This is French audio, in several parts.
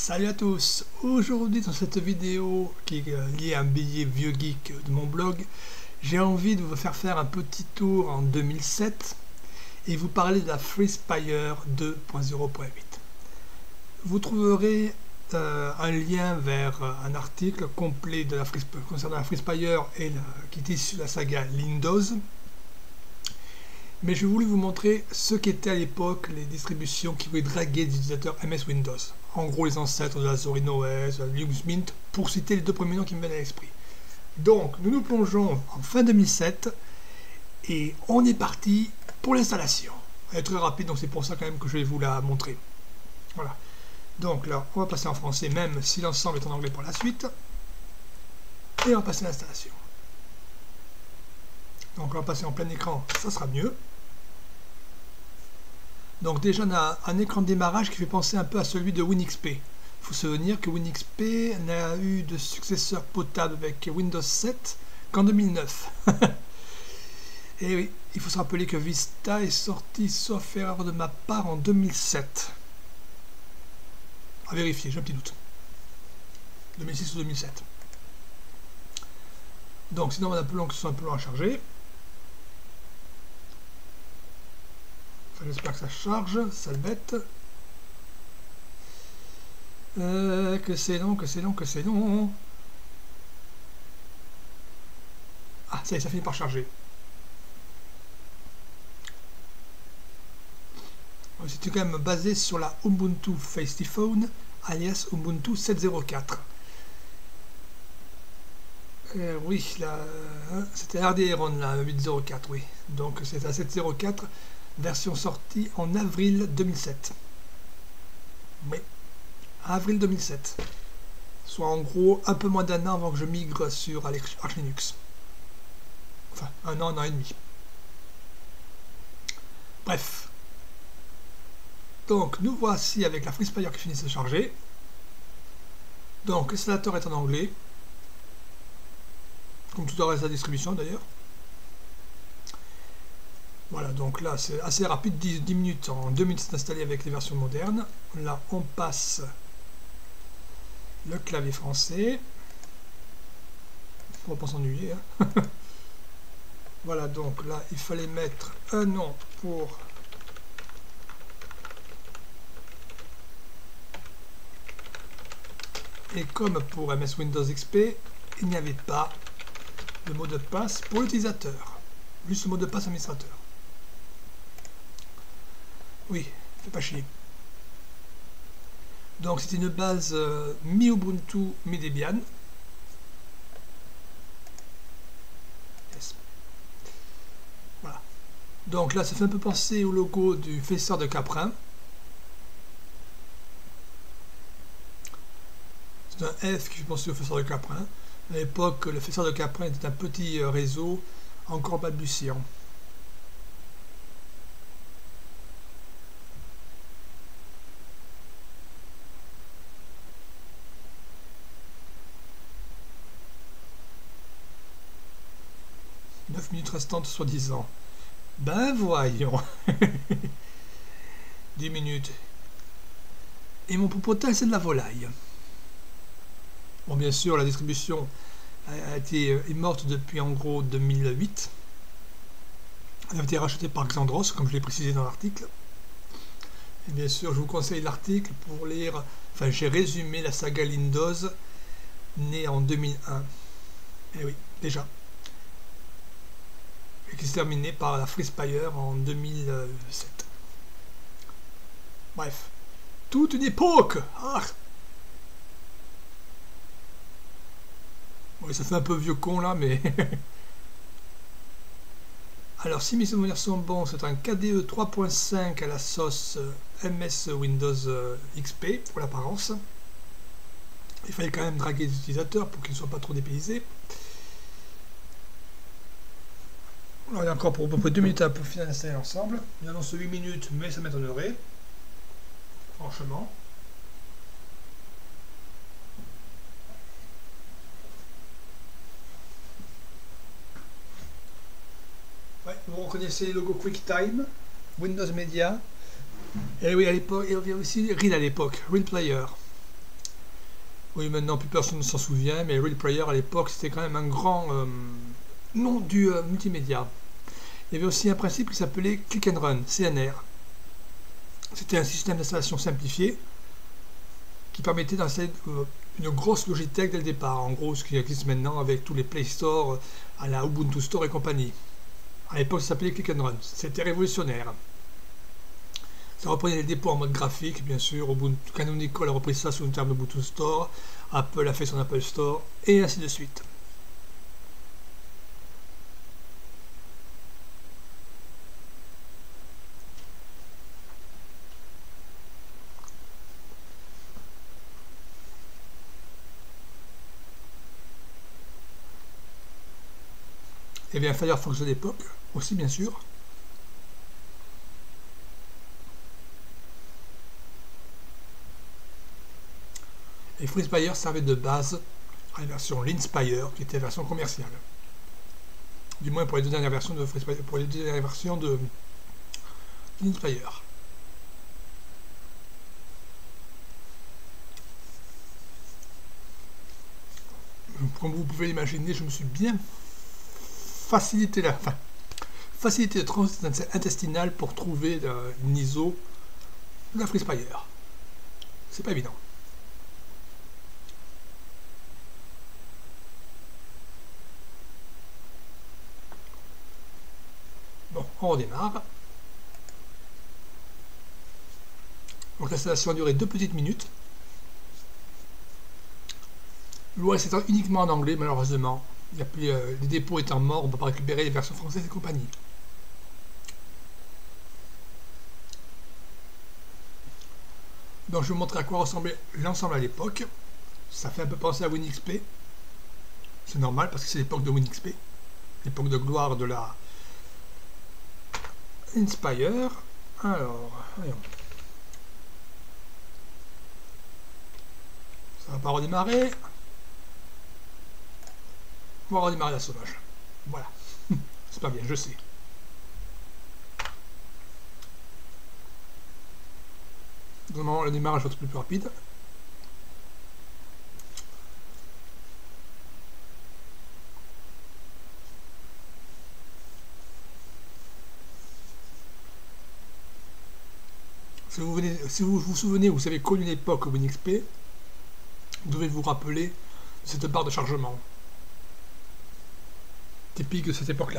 Salut à tous. Aujourd'hui dans cette vidéo qui est liée à un billet vieux geek de mon blog, j'ai envie de vous faire un petit tour en 2007 et vous parler de la FreeSpire 2.0.8. Vous trouverez un lien vers un article complet de concernant la FreeSpire qui est issu de la saga Windows. Mais je voulais vous montrer ce qu'étaient à l'époque les distributions qui pouvaient draguer des utilisateurs MS Windows. En gros, les ancêtres de la Zorin OS, de la Linux Mint, pour citer les deux premiers noms qui me viennent à l'esprit. Donc, nous nous plongeons en fin 2007 et on est parti pour l'installation. Elle est très rapide, donc c'est pour ça quand même que je vais vous la montrer. Voilà. Donc là, on va passer en français, même si l'ensemble est en anglais pour la suite. Et on va passer à l'installation. Donc on va passer en plein écran, ça sera mieux. Donc déjà on a un écran de démarrage qui fait penser un peu à celui de WinXP. Il faut se souvenir que WinXP n'a eu de successeur potable avec Windows 7 qu'en 2009. Et oui, il faut se rappeler que Vista est sorti, sauf erreur de ma part, en 2007. À vérifier, j'ai un petit doute. 2006 ou 2007. Donc sinon on a un peu long, que ce soit un peu long à charger. Enfin, j'espère que ça charge, sale bête. Que c'est long, que c'est long, que c'est long. Ah, ça y est, ça finit par charger. C'était quand même basé sur la Ubuntu FaceTiphone, alias Ubuntu 7.04. Oui, c'était RDRON, la 8.04, oui. Donc c'est la 7.04. Version sortie en avril 2007. Oui, avril 2007. Soit en gros un peu moins d'un an avant que je migre sur Arch Linux. Enfin, un an et demi. Bref. Donc, nous voici avec la FreeSpire qui finit de se charger. Donc, l'installateur est en anglais. Comme tout le reste de la distribution d'ailleurs. Voilà, donc là c'est assez rapide, 10 minutes, en 2 minutes c'est installé avec les versions modernes. Là on passe le clavier français. On va pas s'ennuyer. Hein. Voilà, donc là il fallait mettre un nom pour et comme pour MS Windows XP, il n'y avait pas de mot de passe pour l'utilisateur, juste le mot de passe administrateur. Oui, fais pas chier. Donc c'est une base mi-Ubuntu, mi-Debian. Yes. Voilà. Donc là, ça fait un peu penser au logo du faiseur de Caprin. C'est un F qui fait penser au faiseur de Caprin. À l'époque, le faiseur de Caprin était un petit réseau encore balbutiant. Minutes restantes soi-disant. Ben voyons. 10 minutes. Et mon popotin, c'est de la volaille. Bon, bien sûr, la distribution est morte depuis en gros 2008. Elle a été rachetée par Xandros, comme je l'ai précisé dans l'article. Et bien sûr, je vous conseille l'article pour lire. Enfin, j'ai résumé la saga Windows née en 2001. Eh oui, déjà. Et qui s'est terminé par la FreeSpire en 2007. Bref, toute une époque. Ah. Oui, ça fait un peu vieux con là, mais... Alors, si mes souvenirs sont bons, c'est un KDE 3.5 à la sauce MS Windows XP, pour l'apparence. Il fallait quand même draguer les utilisateurs pour qu'ils ne soient pas trop dépaysés. Alors, il y a encore pour à peu près 2 minutes pour finir d'installer l'ensemble. Il annonce 8 minutes, mais ça m'étonnerait. Franchement. Ouais, vous reconnaissez le logo QuickTime, Windows Media. Et oui, à l'époque, il y avait aussi Real à l'époque, Real Player. Oui, maintenant plus personne ne s'en souvient, mais Real Player à l'époque c'était quand même un grand nom du multimédia. Il y avait aussi un principe qui s'appelait Click and Run, CNR. C'était un système d'installation simplifié qui permettait d'installer une grosse Logitech dès le départ. En gros, ce qui existe maintenant avec tous les Play Store à la Ubuntu Store et compagnie. À l'époque, ça s'appelait Click and Run. C'était révolutionnaire. Ça reprenait les dépôts en mode graphique, bien sûr. Ubuntu Canonical a repris ça sous le terme Ubuntu Store. Apple a fait son Apple Store, et ainsi de suite. Et bien Firefox de l'époque, aussi bien sûr. Et FreeSpire servait de base à la version Linspire, qui était la version commerciale. Du moins pour les deux dernières versions de FreeSpire, pour les deux dernières versions de Linspire. Comme vous pouvez l'imaginer, je me suis bien facilité le transit intestinal pour trouver une ISO de la FreeSpire. C'est pas évident. Bon, on redémarre. Donc l'installation a duré 2 petites minutes. L'OS étant uniquement en anglais, malheureusement. Il y a plus, les dépôts étant morts, on ne peut pas récupérer les versions françaises et compagnie. Donc je vais vous montrer à quoi ressemblait l'ensemble à l'époque. Ça fait un peu penser à WinXP. C'est normal parce que c'est l'époque de WinXP. L'époque de gloire de la Inspire. Alors, voyons. Ça va pas redémarrer. On va redémarrer la sauvage. Voilà. C'est pas bien, je sais. Normalement, le démarrage va être plus rapide. Si vous vous souvenez, vous avez connu l'époque WinXP, vous devez vous rappeler de cette barre de chargement. Typique de cette époque-là.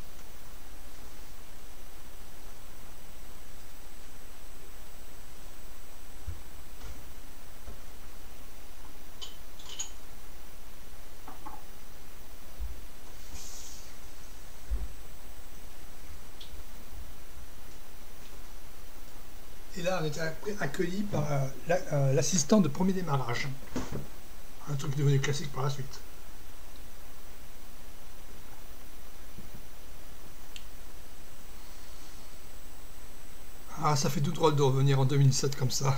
Et là, on était accueilli par l'assistant de premier démarrage. Un truc devenu classique par la suite. Ah, ça fait tout drôle de revenir en 2007 comme ça.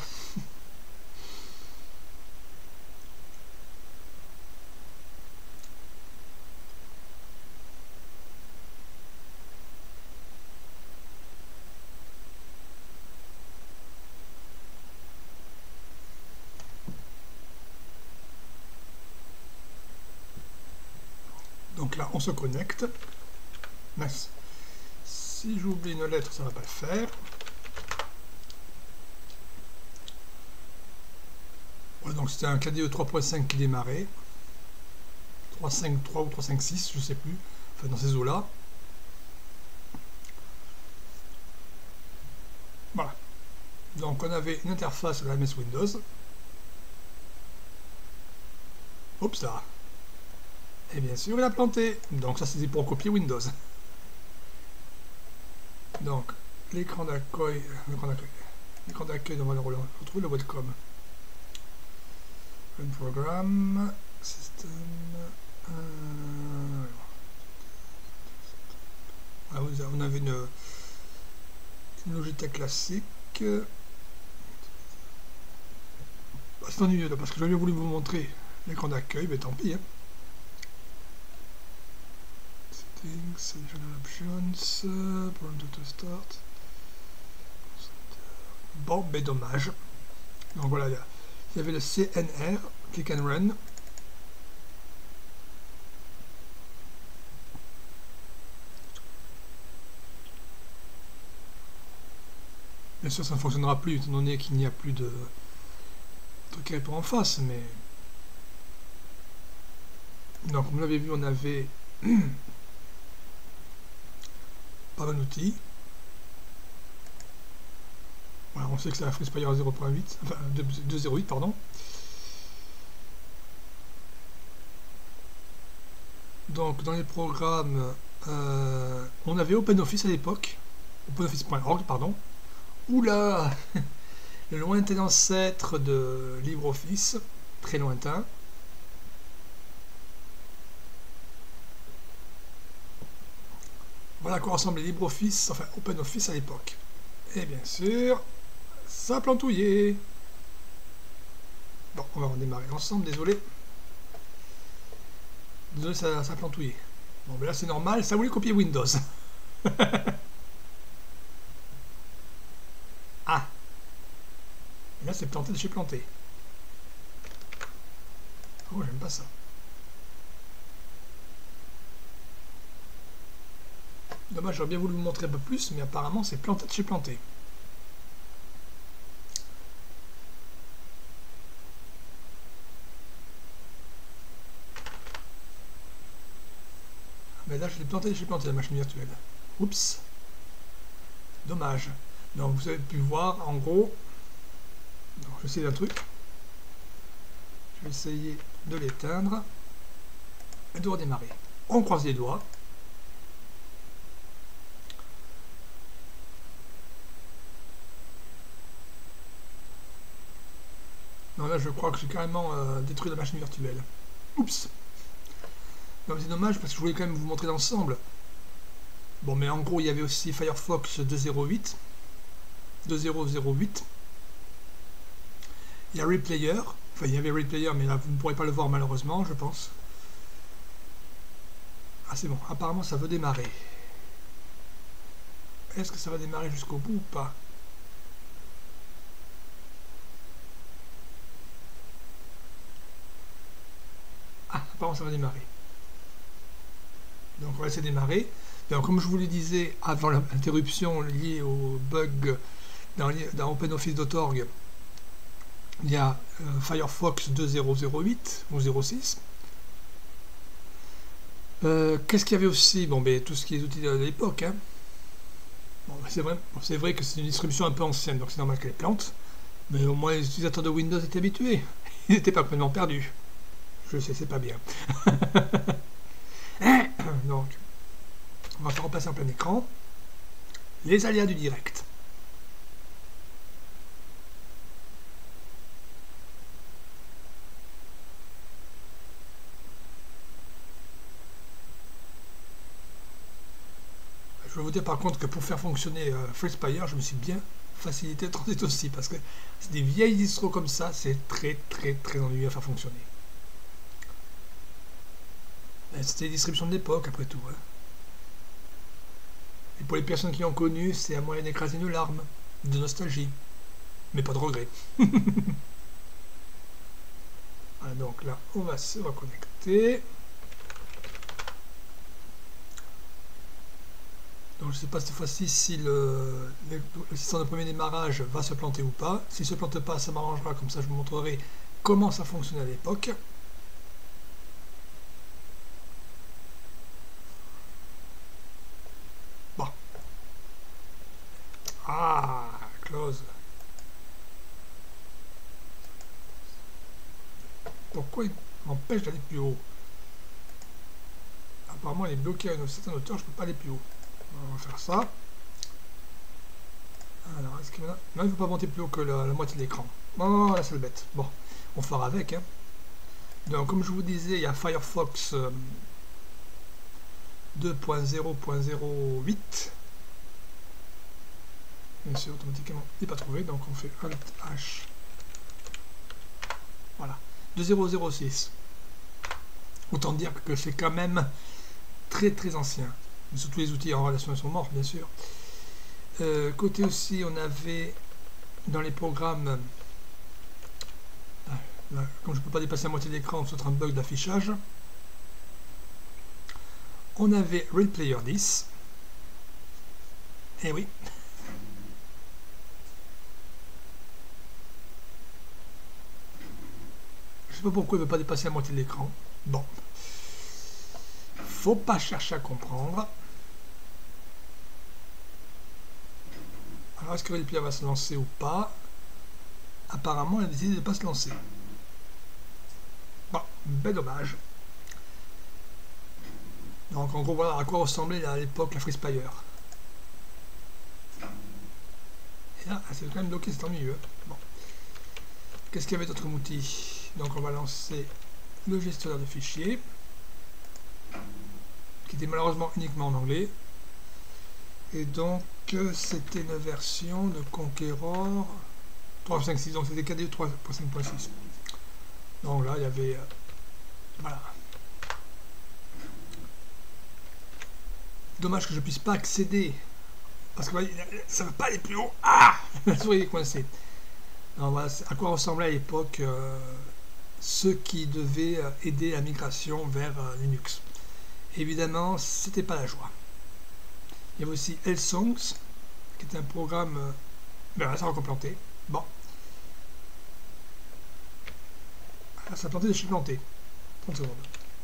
Donc là, on se connecte. Mince. Si j'oublie une lettre, ça ne va pas le faire. Voilà, donc c'était un KDE 3.5 qui démarrait. 3.5.3 ou 3.5.6, je ne sais plus. Enfin, dans ces eaux-là. Voilà. Donc on avait une interface de la MS Windows. Oups là. Et bien sûr, il a planté. Donc ça, c'était pour copier Windows. Donc, l'écran d'accueil, on va le retrouver le welcome. Run program, system. Voilà, on avait une Logitech classique. C'est ennuyeux là, parce que j'avais voulu vous montrer l'écran d'accueil, mais tant pis. Hein. Selectional options, prompt to start. Bon, mais dommage. Donc voilà, il y avait le CNR Click and run. Bien sûr, ça ne fonctionnera plus étant donné qu'il n'y a plus de truc à répondre en face, mais donc comme vous l'avez vu, on avait pas mal d'outils. Voilà, on sait que c'est la FreeSpire 0.8, enfin 2.08 pardon. Donc dans les programmes, on avait OpenOffice à l'époque, OpenOffice.org pardon. Oula, le lointain ancêtre de LibreOffice, très lointain. Voilà à quoi ressemblait LibreOffice, enfin OpenOffice à l'époque. Et bien sûr, ça a plantouillé. Bon, on va redémarrer ensemble, désolé. Désolé, ça a plantouillé. Bon, mais là c'est normal, ça voulait copier Windows. Ah. Et là c'est planté de chez planté. Oh, j'aime pas ça. Dommage, j'aurais bien voulu vous montrer un peu plus, mais apparemment c'est planté de chez planté. Mais là je l'ai planté de chez planté la machine virtuelle. Oups. Dommage. Donc vous avez pu voir en gros. Donc, je vais essayer un truc. Je vais essayer de l'éteindre et de redémarrer. On croise les doigts. Non, là je crois que j'ai carrément détruit la machine virtuelle. Oups. Non, mais c'est dommage parce que je voulais quand même vous montrer l'ensemble. Bon, mais en gros il y avait aussi Firefox 2.08. 2.0.08. Il y a Replayer. Enfin, il y avait Replayer, mais là vous ne pourrez pas le voir malheureusement, je pense. Ah, c'est bon. Apparemment ça veut démarrer. Est-ce que ça va démarrer jusqu'au bout ou pas? Ah, apparemment ça va démarrer. Donc on va laisser démarrer. Donc, comme je vous le disais avant l'interruption liée au bug dans OpenOffice.org, il y a Firefox 2.0.08 ou 06. Qu'est-ce qu'il y avait aussi? Bon, ben, tout ce qui est outils de l'époque. Hein. Bon, c'est vrai que c'est une distribution un peu ancienne, donc c'est normal qu'elle plante. Mais au moins les utilisateurs de Windows étaient habitués. Ils n'étaient pas complètement perdus. Je sais, c'est pas bien. Donc, on va faire repasser en plein écran. Les aléas du direct. Je vais vous dire par contre que pour faire fonctionner FreeSpire, je me suis bien facilité le transit aussi, parce que c'est des vieilles distros comme ça, c'est très ennuyeux à faire fonctionner. C'était les distributions de l'époque après tout. Hein. Et pour les personnes qui ont connu, c'est un moyen d'écraser une larme, de nostalgie, mais pas de regret. Voilà, donc là, on va se reconnecter. Donc je ne sais pas cette fois-ci si le système de premier démarrage va se planter ou pas. S'il ne se plante pas, ça m'arrangera, comme ça je vous montrerai comment ça fonctionnait à l'époque. Bon. Ah, close. Pourquoi il m'empêche d'aller plus haut? Apparemment il est bloqué à une certaine hauteur, je ne peux pas aller plus haut. On va faire ça. Alors, est-ce qu'il y en a... Non, il ne faut pas monter plus haut que la moitié de l'écran. Non, là c'est le bête. Bon, on fera avec. Hein. Donc, comme je vous disais, il y a Firefox 2.0.08. Bien sûr, automatiquement, il n'est pas trouvé. Donc, on fait Alt H. Voilà. 2.0.06. Autant dire que c'est quand même très ancien. Mais surtout les outils en relation sont morts, bien sûr. Côté aussi, on avait dans les programmes Là, comme je ne peux pas dépasser la moitié de l'écran, c'est un bug d'affichage. On avait Real Player 10. Eh oui. Je sais pas pourquoi il ne veut pas dépasser la moitié de l'écran. Bon. Faut pas chercher à comprendre. Alors, est-ce que Real Player va se lancer ou pas? Apparemment, elle a décidé de ne pas se lancer. Bon, ben dommage. Donc, en gros, voilà à quoi ressemblait à l'époque la FreeSpire. Et là, c'est quand même bloqué, c'est ennuyeux. Bon. Qu'est-ce qu'il y avait d'autre comme outil? Donc, on va lancer le gestionnaire de fichiers, qui était malheureusement uniquement en anglais. Et donc, c'était une version de Conqueror 3.5.6, donc c'était KDE 3.5.6. Donc là, il y avait... voilà. Dommage que je puisse pas accéder, parce que ça ne veut pas aller plus haut. Ah, la souris est coincée. Alors, voilà à quoi ressemblait à l'époque ceux qui devaient aider la migration vers Linux. Évidemment, c'était pas la joie. Il y avait aussi L-Songs, qui était un programme... ben là, ça a encore planté. Bon. Ah, ça a planté, je suis planté. 30 secondes.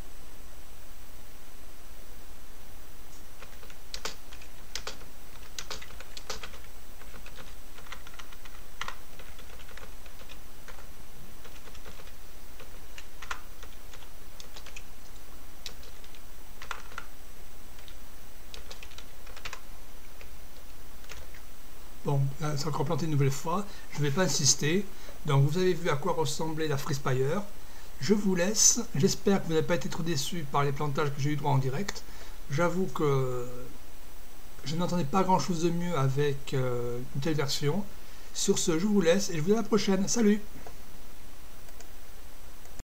Bon, là, c'est encore planté une nouvelle fois. Je ne vais pas insister. Donc, vous avez vu à quoi ressemblait la FreeSpire. Je vous laisse. J'espère que vous n'avez pas été trop déçus par les plantages que j'ai eu droit en direct. J'avoue que je n'entendais pas grand-chose de mieux avec une telle version. Sur ce, je vous laisse et je vous dis à la prochaine. Salut!